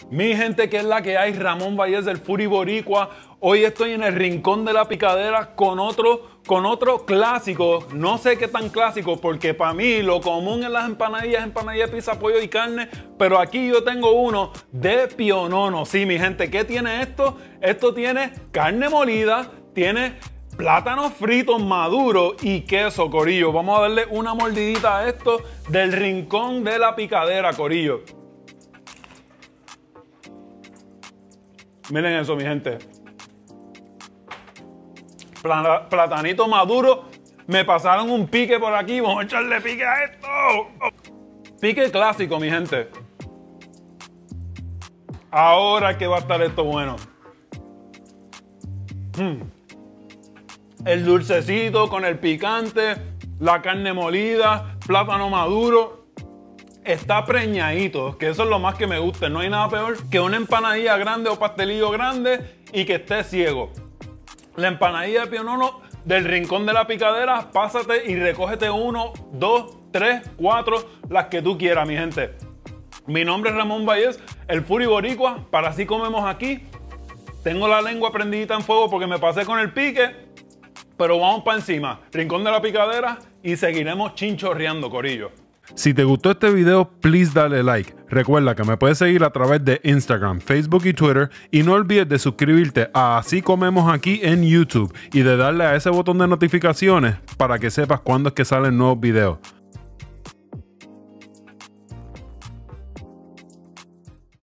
Mi gente, ¿qué es la que hay? Ramón Vallés del Furi Boricua. Hoy estoy en el rincón de la picadera con otro clásico. No sé qué tan clásico, porque para mí lo común en las empanadillas, empanadillas de pizza, pollo y carne. Pero aquí yo tengo uno de pionono. Sí, mi gente, ¿qué tiene esto? Esto tiene carne molida, tiene plátanos fritos maduros y queso, corillo. Vamos a darle una mordidita a esto del rincón de la picadera, corillo. Miren eso, mi gente. Platanito maduro. Me pasaron un pique por aquí. Vamos a echarle pique a esto. Pique clásico, mi gente. Ahora que va a estar esto bueno. El dulcecito con el picante, la carne molida, plátano maduro. Está preñadito, que eso es lo más que me gusta. No hay nada peor que una empanadilla grande o pastelillo grande y que esté ciego. La empanadilla de pionono del rincón de la picadera, pásate y recógete 1, 2, 3, 4, las que tú quieras, mi gente. Mi nombre es Ramón Vallés, el Furi Boricua, para así comemos aquí. Tengo la lengua prendidita en fuego porque me pasé con el pique, pero vamos para encima. Rincón de la picadera y seguiremos chinchorreando, corillo. Si te gustó este video, please dale like. Recuerda que me puedes seguir a través de Instagram, Facebook y Twitter. Y no olvides de suscribirte a Así Comemos Aquí en YouTube y de darle a ese botón de notificaciones para que sepas cuándo es que salen nuevos videos.